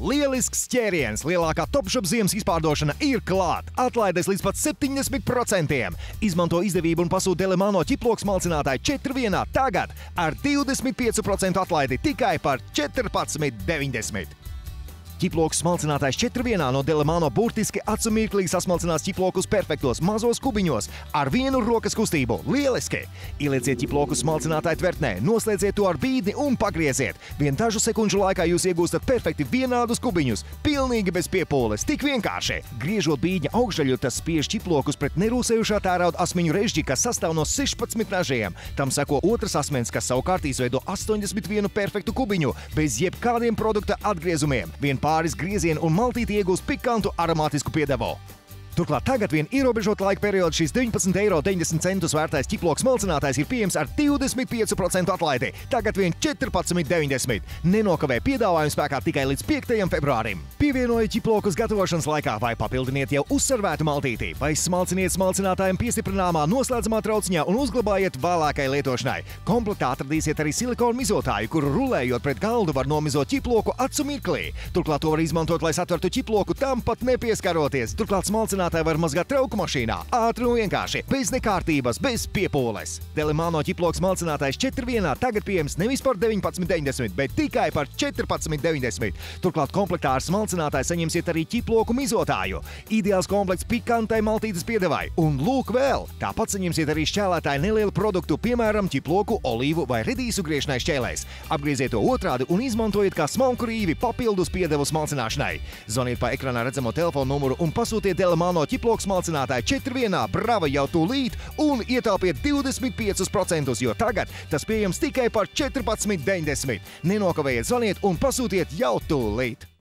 Lielisks ķēriens! Lielākā Topshop ziemas izpārdošana ir klāt! Atlaides līdz pat 70%! Izmanto izdevību un pasūti Delimano ķiploku smalcinātāju 4 vienā tagad ar 25% atlaidi tikai par 14,90. Ķiploku smalcinātājs 4 vienā no Delimano burtiski acu mirklīgi sasmalcinās ķiplokus perfektos mazos kubiņos ar vienu rokas kustību. Lieliski! Ielieciet ķiploku smalcinātāju tvertnē, noslēdziet to ar bīdni un pagrieziet. Vien dažu sekundžu laikā jūs iegūstat perfekti vienādus kubiņus, pilnīgi bez piepūles, tik vienkārši. Griežot bīdņa augšdaļu, tas spiež ķiplokus pret nerūsējušā tērauda asmeņu režģi, kas sastāv no 16 ražiem. Tam seko otrs asmens, kas savukārt izveido 81 perfektu kubiņu, bez jebkādiem produkta atgriezumiem. Pāris griezienu un maltīti iegūs pikantu aromātisku piedevu. Turklāt tagad vien ierobežot laika periodu šis 19,90 € vērtais ķiploku smalcinātājs ir pieejams ar 25% atlaidi. Tagad vien 14,90 €. Nenokavē piedāvājumu spēkā tikai līdz 5. februārim. Pievienojiet ķiplokus gatavošanas laikā vai papildiniet jau uzsarvētu maltīti, vai smalciniet smalcinātājiem piestiprināmā noslēdzamā trauciņā un uzglabājiet vēlākai lietošanai. Komplektā atradīsiet arī silikonu mizotāju, kuru rulējot pret galdu var nomizot ķiploku acu mirklī. Turklāt to var izmantot, lai satvertu ķiploku tam pat nepieskaroties. Turklāt smalcinātāji var mazgāt trauku mašīnā, ātri un vienkārši, bez nekārtības, bez piepūles. Delimano ķiploku smalcinātājs 4 vienā tagad pieejams nevis par 19,90 €, bet tikai par 14,90 €. Turklāt komplektā ar smalcinātāju saņemsiet arī ķiploku mizotāju. Ideāls komplekts pikantai maltītes piedevai. Un lūk vēl! Tāpat saņemsiet arī šķēlētāju nelielu produktu, piemēram, ķiploku, olīvu vai redīsu griešanai šķēlēs. Apgrieziet to otrādi un izmantojiet kā smalku rīvi papildus piedevu smalcināšanai. Zvaniet pa ekrānā redzamo telefonu numuru un pasūtiet Delimano ķiploku smalcinātāju 4 vienā brava jau tūlīt un ietaupiet 25%, jo tagad tas pieejams tikai par 14,90 €. Nenokavējiet zvaniet un pasūtiet jau tūlīt!